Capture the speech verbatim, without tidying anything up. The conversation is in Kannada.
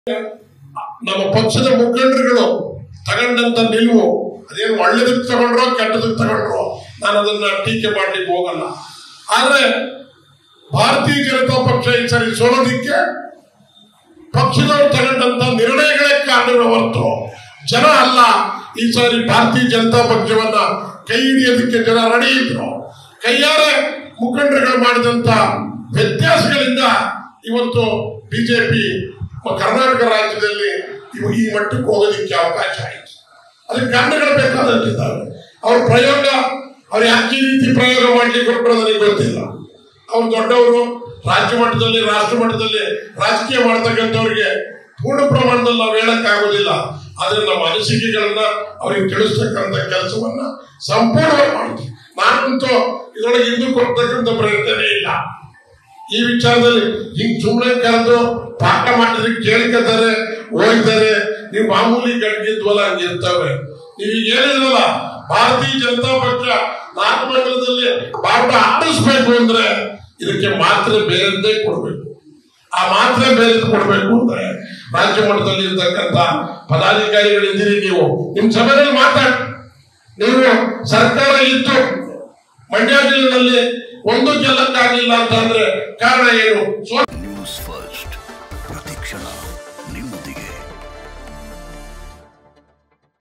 ನಮ್ಮ ಪಕ್ಷದ ಮುಖಂಡರುಗಳು ತಗೊಂಡಂತ ನಿಲುವು ಅದೇನು ಒಳ್ಳೆದಕ್ಕೆ ತಗೊಂಡ್ರೋ ಕೆಟ್ಟದಕ್ಕೆ ತಗೊಂಡ್ರೋ ನಾನು ಅದನ್ನ ಟೀಕೆ ಮಾಡ್ಲಿಕ್ಕೆ ಹೋಗಲ್ಲ. ಆದ್ರೆ ಭಾರತೀಯ ಜನತಾ ಪಕ್ಷ ಈ ಸರಿ ಸೋಲೋದಿಕ್ಕೆ ಪಕ್ಷದವರು ತಗೊಂಡಂತ ನಿರ್ಣಯಗಳೇ ಕಾರಣವೇ ಹೊರತು ಜನ ಅಲ್ಲ. ಈ ಸಾರಿ ಭಾರತೀಯ ಜನತಾ ಪಕ್ಷವನ್ನ ಕೈ ಹಿಡಿಯೋದಕ್ಕೆ ಜನ ರೆಡಿ ಇದ್ರು. ಕೈಯಾರೆ ಮುಖಂಡರುಗಳು ಮಾಡಿದಂತ ವ್ಯತ್ಯಾಸಗಳಿಂದ ಇವತ್ತು ಬಿಜೆಪಿ ಕರ್ನಾಟಕ ರಾಜ್ಯದಲ್ಲಿ ಈ ಮಟ್ಟಕ್ಕೆ ಹೋಗೋದಿಕ್ಕೆ ಅವಕಾಶ ಆಯಿತು. ಅದಕ್ಕೆ ಕಾರಣಗಳು ಬೇಕಾದಂತಿದ್ದಾವೆ. ಅವ್ರ ಪ್ರಯೋಗ ಅವ್ರು ಯಾಕೆ ಈ ರೀತಿ ಪ್ರಯೋಗ ಮಾಡ್ಲಿಕ್ಕೆ ಹೊರಟರು ನನಗೆ ಗೊತ್ತಿಲ್ಲ. ಅವ್ರು ದೊಡ್ಡವರು, ರಾಜ್ಯ ಮಟ್ಟದಲ್ಲಿ ರಾಷ್ಟ್ರ ಮಟ್ಟದಲ್ಲಿ ರಾಜಕೀಯ ಮಾಡ್ತಕ್ಕಂಥವ್ರಿಗೆ ಪೂರ್ಣ ಪ್ರಮಾಣದಲ್ಲಿ ನಾವು ಹೇಳಕ್ ಆಗೋದಿಲ್ಲ. ಆದ್ರೆ ನಮ್ಮ ಅನಿಸಿಕೆಗಳನ್ನ ಅವ್ರಿಗೆ ತಿಳಿಸ್ತಕ್ಕಂಥ ಕೆಲಸವನ್ನ ಸಂಪೂರ್ಣವಾಗಿ ಮಾಡ್ತೀವಿ. ನಾನಂತೂ ಇದರೊಳಗೆ ಹಿಂದೂ ಕೊಡ್ತಕ್ಕಂಥ ಪ್ರಯತ್ನವೇ ಇಲ್ಲ. ಈ ವಿಚಾರದಲ್ಲಿ ಹಿಂಗ್ ಸುಮ್ಮನೆ ಕರೆದು ಪಾಠ ಮಾಡಿದ್ರೆ ಕೇಳ್ಕೊತಾರೆ, ಹೋಗ್ತಾರೆ. ನೀವು ಮಾಮೂಲಿ ಗಡ್ಗಿದ್ವಲ್ಲ ಹಂಗಿರ್ತವೆ. ನೀವು ಈಗ ಹೇಳಿದ್ರಲ್ಲ, ಭಾರತೀಯ ಜನತಾ ಪಕ್ಷ ನಾಗಮಂಗಲದಲ್ಲಿ ಬಾವುಟ ಆಡಿಸ್ಬೇಕು ಅಂದ್ರೆ ಇದಕ್ಕೆ ಮಾತ್ರೆ ಬೇರೆದ್ದೇ ಕೊಡ್ಬೇಕು. ಆ ಮಾತ್ರೆ ಬೇರೆ ಕೊಡ್ಬೇಕು ಅಂದ್ರೆ ರಾಜ್ಯ ಮಟ್ಟದಲ್ಲಿ ಇರ್ತಕ್ಕಂಥ ಪದಾಧಿಕಾರಿಗಳಿದ್ದೀರಿ. ನೀವು ನಿಮ್ ಸಭೆಯಲ್ಲಿ ಮಾತಾಡಿ. ನೀವು ಸರ್ಕಾರ ಇತ್ತು ಮಂಡ್ಯ ಜಿಲ್ಲೆಯಲ್ಲಿ ಒಂದು ಗೆಲ್ಲಕ್ಕಾಗಲಿಲ್ಲ ಅಂತಂದ್ರೆ ಕಾರಣ ಏನು? ನ್ಯೂಸ್ ಫಸ್ಟ್ ಪ್ರತಿಕ್ಷಣ.